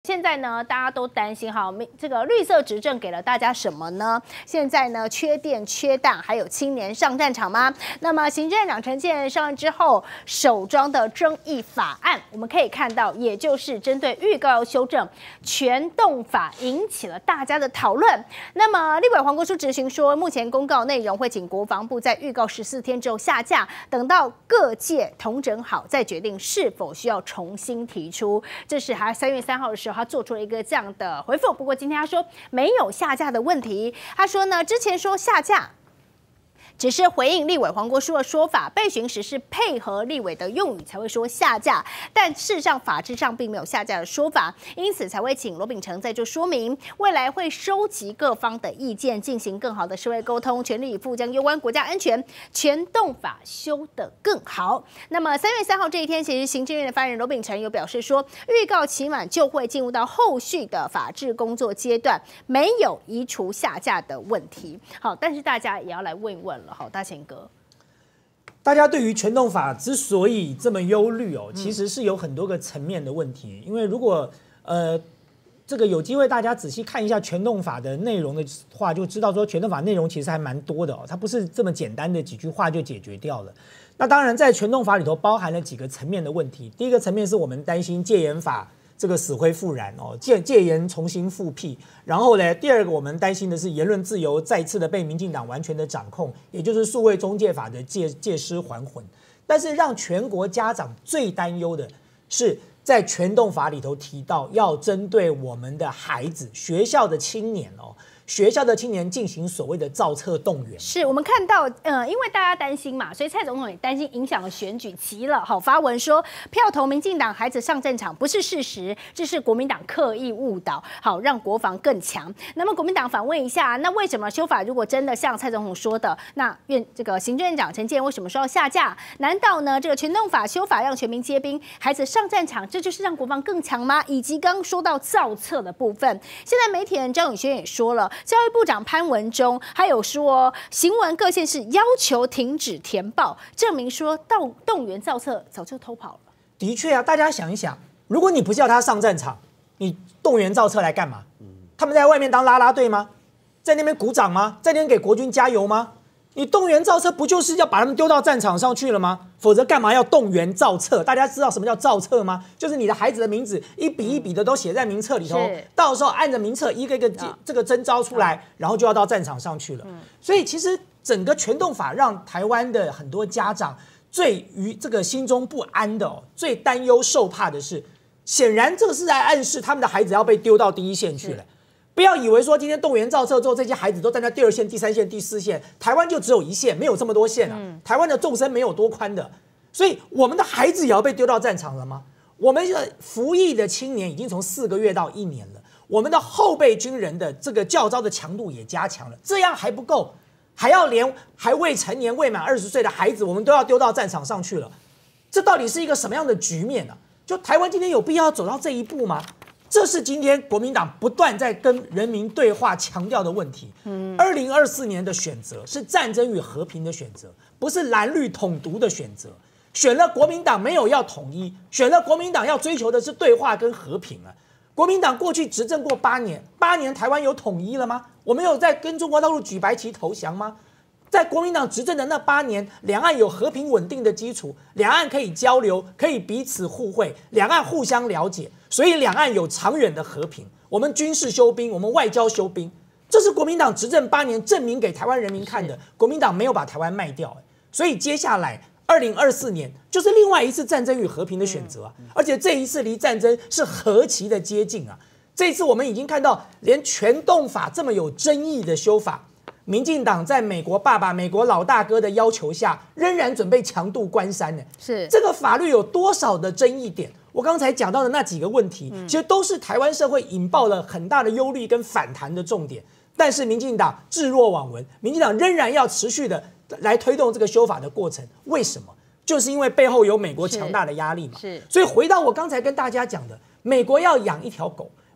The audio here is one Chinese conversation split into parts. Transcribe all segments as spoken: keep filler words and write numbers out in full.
现在呢，大家都担心哈，这个绿色执政给了大家什么呢？现在呢，缺电、缺蛋，还有青年上战场吗？那么，行政院长陈建仁上任之后，首装的争议法案，我们可以看到，也就是针对预告要修正全动法，引起了大家的讨论。那么，立委黄国书质询说，目前公告内容会请国防部在预告十四天之后下架，等到各界统整好，再决定是否需要重新提出。这是还三月三号的时候。他做出了一个这样的回复，不过今天他说没有下架的问题。他说呢，之前说下架，只是回应立委黄国书的说法，备询时是配合立委的用语才会说下架，但事实上法制上并没有下架的说法，因此才会请罗秉成再做说明，未来会收集各方的意见，进行更好的社会沟通，全力以赴将攸关国家安全全动法修得更好。那么三月三号这一天，其实行政院的发言人罗秉成有表示说，预告期满就会进入到后续的法制工作阶段，没有移除下架的问题。好，但是大家也要来问一问了。好，大贤哥， 大家对于全动法之所以这么忧虑哦，其实是有很多个层面的问题。因为如果呃这个有机会大家仔细看一下全动法的内容的话，就知道说全动法内容其实还蛮多的哦，它不是这么简单的几句话就解决掉了。那当然，在全动法里头包含了几个层面的问题。第一个层面是我们担心戒严法这个死灰复燃哦，戒戒严重新复辟。然后呢，第二个我们担心的是言论自由再次的被民进党完全的掌控，也就是数位中介法的借借尸还魂。但是让全国家长最担忧的是，在全动法里头提到要针对我们的孩子、学校的青年哦。学校的青年进行所谓的造册动员， 是我们看到，呃，因为大家担心嘛，所以蔡总统也担心影响了选举，急了，好发文说票投民进党孩子上战场不是事实，这是国民党刻意误导，好让国防更强。那么国民党反问一下，那为什么修法如果真的像蔡总统说的，那院这个行政院长陈建仁为什么说要下架？难道呢这个全动法修法让全民皆兵，孩子上战场，这就是让国防更强吗？以及刚说到造册的部分，现在媒体人张宇轩也说了。教育部长潘文忠还有说，行文各县市要求停止填报，证明说动动员造册早就偷跑了。 的确啊，大家想一想，如果你不是要他上战场，你动员造册来干嘛？他们在外面当啦啦队吗？在那边鼓掌吗？在那边给国军加油吗？你动员造册不就是要把他们丢到战场上去了吗？否则干嘛要动员造册？大家知道什么叫造册吗？就是你的孩子的名字一笔一笔的都写在名册里头，到时候按着名册一个一个这个征召出来，然后就要到战场上去了。所以其实整个全动法让台湾的很多家长最于这个心中不安的、哦、最担忧受怕的是，显然这个是在暗示他们的孩子要被丢到第一线去了。不要以为说今天动员造册之后，这些孩子都站在第二线、第三线、第四线，台湾就只有一线，没有这么多线啊。嗯、台湾的纵深没有多宽的，所以我们的孩子也要被丢到战场了吗？我们的服役的青年已经从四个月到一年了，我们的后备军人的这个教召的强度也加强了，这样还不够，还要连还未成年、未满二十岁的孩子，我们都要丢到战场上去了。这到底是一个什么样的局面呢、啊？就台湾今天有必要走到这一步吗？这是今天国民党不断在跟人民对话强调的问题。二零二四年的选择是战争与和平的选择，不是蓝绿统独的选择。选了国民党没有要统一，选了国民党要追求的是对话跟和平啊。国民党过去执政过八年，八年台湾有统一了吗？我们有在跟中国大陆举白旗投降吗？在国民党执政的那八年，两岸有和平稳定的基础，两岸可以交流，可以彼此互惠，两岸互相了解，所以两岸有长远的和平。我们军事休兵，我们外交休兵，这是国民党执政八年证明给台湾人民看的。国民党没有把台湾卖掉，所以接下来二零二四年就是另外一次战争与和平的选择啊！而且这一次离战争是何其的接近啊！这一次我们已经看到，连全动法这么有争议的修法。民进党在美国爸爸、美国老大哥的要求下，仍然准备强渡关山呢。是这个法律有多少的争议点？我刚才讲到的那几个问题，嗯、其实都是台湾社会引爆了很大的忧虑跟反弹的重点。但是民进党置若罔闻，民进党仍然要持续的来推动这个修法的过程。为什么？就是因为背后有美国强大的压力嘛。是，所以回到我刚才跟大家讲的，美国要养一条狗。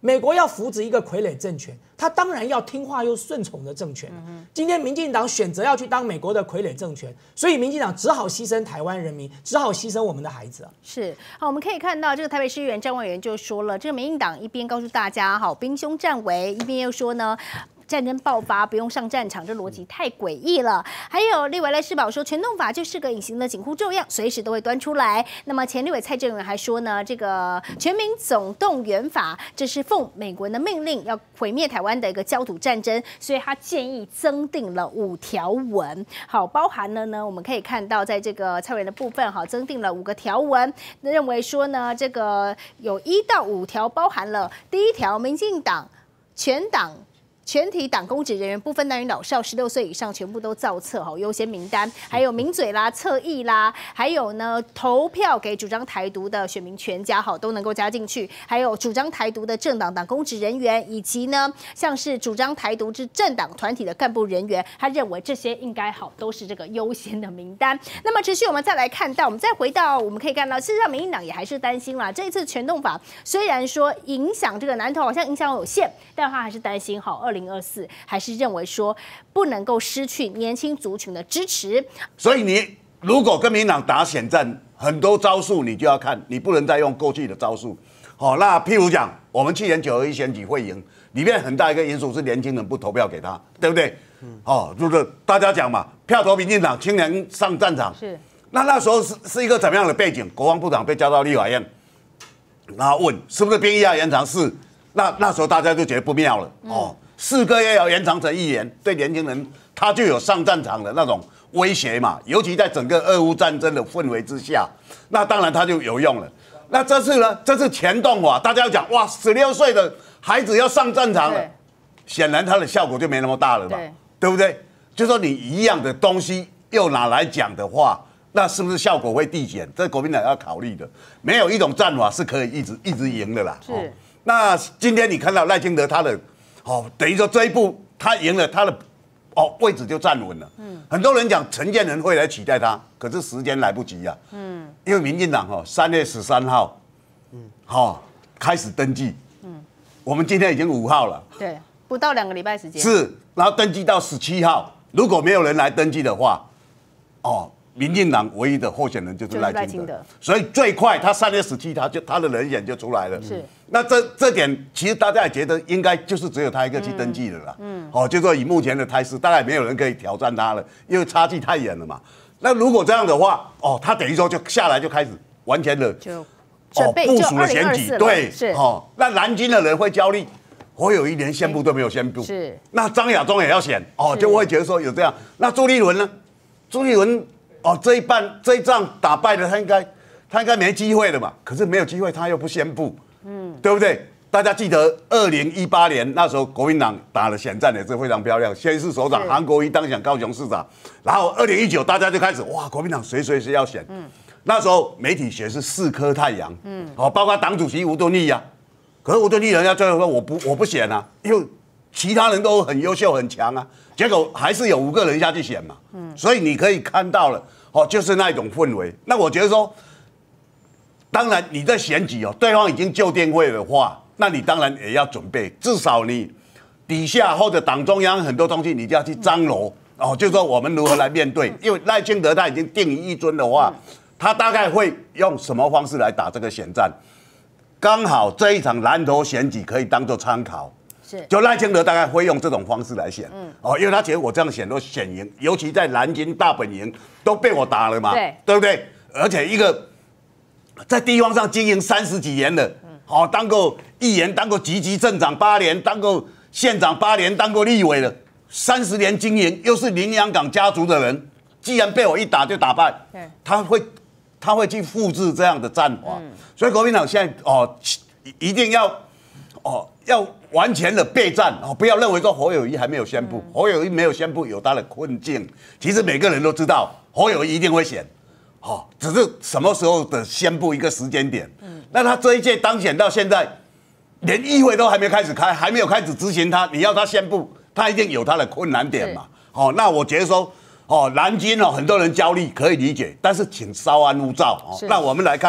美国要扶植一个傀儡政权，他当然要听话又顺从的政权。嗯、今天民进党选择要去当美国的傀儡政权，所以民进党只好牺牲台湾人民，只好牺牲我们的孩子啊。 是，好，我们可以看到这个台北市议员张万元就说了，这个民进党一边告诉大家好兵凶战危，一边又说呢。战争爆发不用上战场，这逻辑太诡异了。还有立委赖士葆说，全动法就是个隐形的紧箍咒样，随时都会端出来。那么前立委蔡正元还说呢，这个全民总动员法这是奉美国人的命令，要毁灭台湾的一个焦土战争，所以他建议增订了五条文。好，包含了呢，我们可以看到在这个蔡委员的部分，好，增订了五个条文，认为说呢，这个有一到五条包含了第一条，民进党全党。全体党公职人员不分男女老少，十六岁以上全部都造册好优先名单，还有名嘴啦、侧翼啦，还有呢投票给主张台独的选民全家好都能够加进去，还有主张台独的政党党公职人员，以及呢像是主张台独之政党团体的干部人员，他认为这些应该好都是这个优先的名单。那么持续我们再来看到，我们再回到我们可以看到，事实上民进党也还是担心啦，这一次全动法虽然说影响这个南投好像影响有限，但他还是担心好二零二四还是认为说不能够失去年轻族群的支持， 所以你如果跟民进党打选战，很多招数你就要看，你不能再用过去的招数。好、哦，那譬如讲，我们去年九合一选举会赢，里面很大一个因素是年轻人不投票给他，对不对？嗯、哦，就是大家讲嘛，票投民进党，青年上战场。是，那那时候是是一个怎么样的背景？国防部长被叫到立法院，然后问是不是兵役要延长？是，那那时候大家就觉得不妙了。嗯、哦。四个月要延长成一年，对年轻人他就有上战场的那种威胁嘛，尤其在整个俄乌战争的氛围之下，那当然他就有用了。那这次呢？这次全动法，大家要讲哇，十六岁的孩子要上战场了，显然它的效果就没那么大了吧？ 对, 对不对？就说你一样的东西又拿来讲的话，那是不是效果会递减？这国民党要考虑的。没有一种战法是可以一直一直赢的啦。是。哦、那今天你看到赖清德他的。哦，等于说这一步他赢了，他的哦位置就站稳了。嗯，很多人讲陈建仁会来取代他，可是时间来不及啊。嗯，因为民进党哦三月十三号，嗯，好、哦、开始登记。嗯，我们今天已经五号了。 对，不到两个礼拜时间。 是，然后登记到十七号，如果没有人来登记的话，哦。民进党唯一的候选人就是赖清德，所以最快他三月十七，他就他的人选就出来了。是，那这这点其实大家也觉得应该就是只有他一个去登记了啦。嗯，哦，就说以目前的态势，大概没有人可以挑战他了，因为差距太远了嘛。那如果这样的话，哦，他等于说就下来就开始完全的就准备部署的选举，对， 是哦，那蓝军的人会焦虑。侯友宜连宣布都没有宣布，是，那张亚中也要选，哦，就会觉得说有这样。那朱立伦呢？朱立伦。哦，这一半这一仗打败了，他应该他应该没机会了嘛？可是没有机会，他又不宣布，嗯，对不对？大家记得二零一八年那时候国民党打了选战也是非常漂亮，先是首长韩国瑜当选高雄市长，然后二零一九大家就开始哇，国民党谁谁谁要选，嗯，那时候媒体写是四颗太阳，嗯，哦，包括党主席吴敦义呀、啊，可是吴敦义人家最后说我不我不选啊，因为其他人都很优秀很强啊，结果还是有五个人下去选嘛，嗯，所以你可以看到了。哦，就是那一种氛围。那我觉得说，当然你在选举哦，对方已经就定位的话，那你当然也要准备，至少你底下或者党中央很多东西，你就要去张罗哦，就是说我们如何来面对。因为赖清德他已经定于一尊的话，他大概会用什么方式来打这个选战？刚好这一场南投选举可以当做参考。是，就赖清德大概会用这种方式来选，嗯，哦，因为他觉得我这样选都选赢，尤其在南京大本营都被我打了嘛，对，对不对？而且一个在地方上经营三十几年的，嗯，哦，当过议员，当过局级镇长八年，当过县长八年，当过立委的，三十年经营，又是林洋港家族的人，既然被我一打就打败，对，他会他会去复制这样的战法，嗯，所以国民党现在哦一定要哦要。完全的备战哦，不要认为说侯友宜还没有宣布，嗯、侯友宜没有宣布有他的困境。其实每个人都知道侯友宜一定会选，哦，只是什么时候的宣布一个时间点。嗯，那他这一届当选到现在，连议会都还没开始开，还没有开始执行他，你要他宣布，他一定有他的困难点嘛。哦，那我觉得说，哦，蓝军哦，很多人焦虑可以理解，但是请稍安勿躁。哦，那我们来看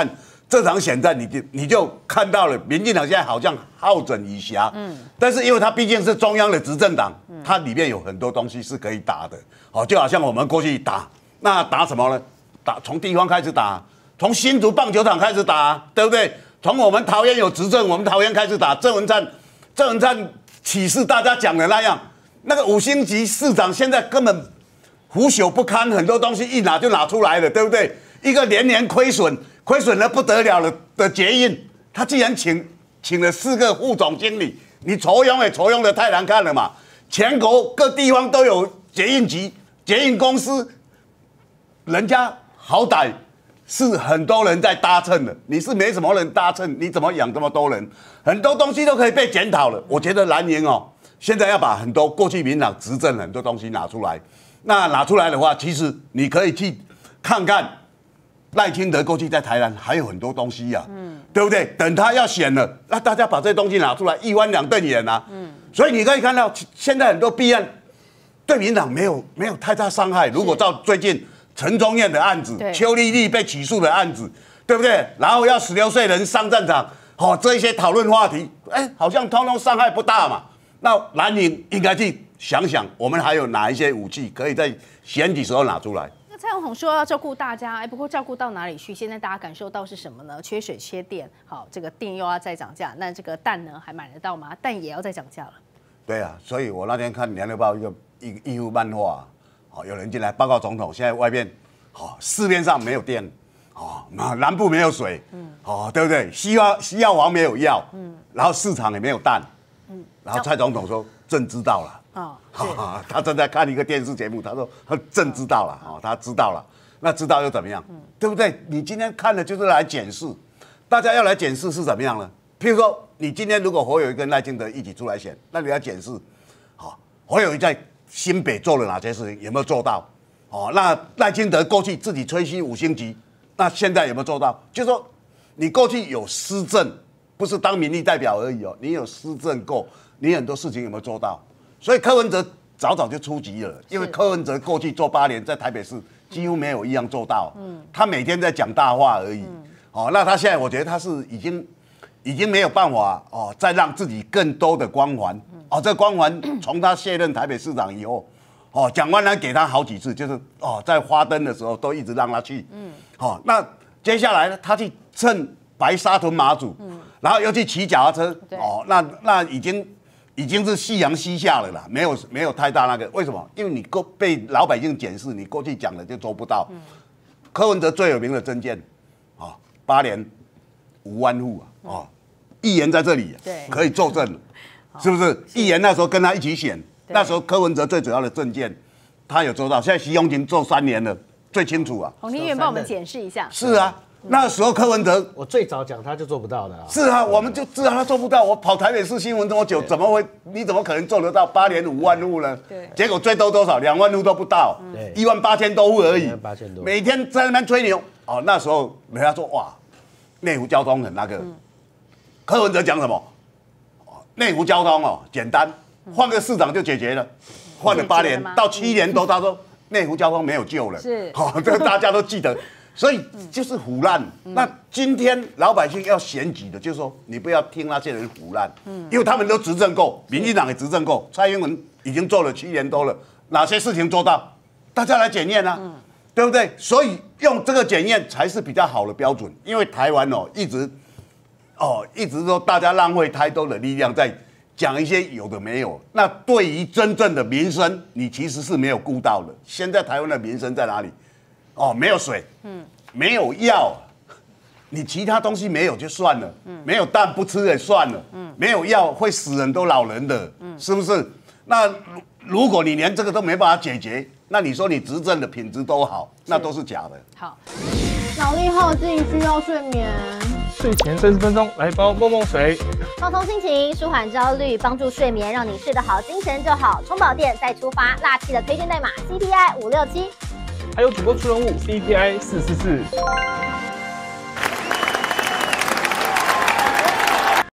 这场选战你就你就看到了，民进党现在好像好整以暇，嗯，但是因为它毕竟是中央的执政党，它里面有很多东西是可以打的，哦，就好像我们过去打，那打什么呢？打从地方开始打，从新竹棒球场开始打，对不对？从我们桃园有执政，我们桃园开始打郑文灿，郑文灿岂是大家讲的那样？那个五星级市长现在根本腐朽不堪，很多东西一拿就拿出来了，对不对？一个年年亏损。亏损的不得了了的捷运，他既然请请了四个副总经理，你酬庸也酬庸的太难看了嘛！全国各地方都有捷运局、捷运公司，人家好歹是很多人在搭乘的，你是没什么人搭乘，你怎么养这么多人？很多东西都可以被检讨了。我觉得蓝营哦，现在要把很多过去民进党执政很多东西拿出来，那拿出来的话，其实你可以去看看。赖清德过去在台南还有很多东西呀、啊，嗯，对不对？等他要选了，那大家把这些东西拿出来，一翻两瞪眼啊，嗯，所以你可以看到，现在很多弊案对民进党没有没有太大伤害。如果照最近陈宗彦的案子、邱丽丽被起诉的案子，对不对？然后要十六岁人上战场，哦，这一些讨论话题，哎，好像通通伤害不大嘛。那蓝营应该去想想，我们还有哪一些武器可以在选举时候拿出来。 蔡总统说要照顾大家，哎，不过照顾到哪里去？现在大家感受到是什么呢？缺水、缺电，好，这个电又要再涨价，那这个蛋呢还买得到吗？蛋也要再涨价了。对啊，所以我那天看《联合报》一个一个一幅漫画，好，有人进来报告总统，现在外面好市面上没有电，哦，南部没有水，嗯，哦，对不对？西药西药王没有药，嗯，然后市场也没有蛋，嗯，然后蔡总统说朕知道了。哦，他正在看一个电视节目，他说他朕知道了，哦，他知道了，那知道又怎么样？嗯，对不对？你今天看的就是来检视，大家要来检视是怎么样呢？譬如说，你今天如果侯友宜跟赖清德一起出来选，那你要检视，好，侯友宜在新北做了哪些事情，有没有做到？哦，那赖清德过去自己吹嘘五星级，那现在有没有做到？就是说，你过去有施政，不是当民意代表而已哦，你有施政过，你很多事情有没有做到？所以柯文哲早早就出局了，因为柯文哲过去做八年，在台北市几乎没有一样做到。嗯，他每天在讲大话而已。嗯，哦，那他现在我觉得他是已经已经没有办法哦，再让自己更多的光环。哦，这光环从他卸任台北市长以后，哦，蒋万安给他好几次，就是哦，在花灯的时候都一直让他去。嗯，好，那接下来呢，他去蹭白沙屯马祖，嗯，然后又去骑脚踏车。哦，那那已经。已经是夕阳西下了啦，没有没有太大那个，为什么？因为你过被老百姓检视，你过去讲的就做不到。嗯、柯文哲最有名的政见，啊、哦，八年五万户啊，哦，议员在这里可以作证，是不是？议员那时候跟他一起选，那时候柯文哲最主要的政见，他有做到。现在徐永勤做三年了，最清楚啊。 洪议员帮我们检视一下。 是啊。那时候柯文哲， 我最早讲他就做不到的啊。 是啊，我们就知道他做不到。我跑台北市新闻这么久，怎么会？你怎么可能做得到八年五万户呢？对，结果最多多少？两万户都不到，对，一万八千多户而已。八千多，每天在那边吹牛。哦，那时候人家说哇，内湖交通很那个。嗯、柯文哲讲什么？内湖交通哦，简单，换个市长就解决了。换了八年到七年多，他说内湖交通没有救了。是，好、哦，这个大家都记得。所以就是唬烂。嗯、那今天老百姓要选举的，就是说你不要听那些人唬烂，嗯，因为他们都执政过，民进党也执政过，蔡英文已经做了七年多了，哪些事情做到？大家来检验啊，嗯、对不对？所以用这个检验才是比较好的标准，因为台湾哦一直哦一直说大家浪费太多的力量在讲一些有的没有，那对于真正的民生，你其实是没有顾到的。现在台湾的民生在哪里？哦，没有水，嗯，没有药，你其他东西没有就算了，嗯，没有蛋不吃也算了，嗯，没有药会死很多老人的，嗯，是不是？那如果你连这个都没办法解决，那你说你执政的品质都好，那都是假的。 好， 脑力耗尽需要睡眠， 睡前三十分钟来包梦梦水， 放松心情，舒缓焦虑，帮助睡眠，让你睡得好，精神就好。充饱电再出发，辣气的推荐代码 C P I 五六七。 还有主播出任务 C P I 四四四。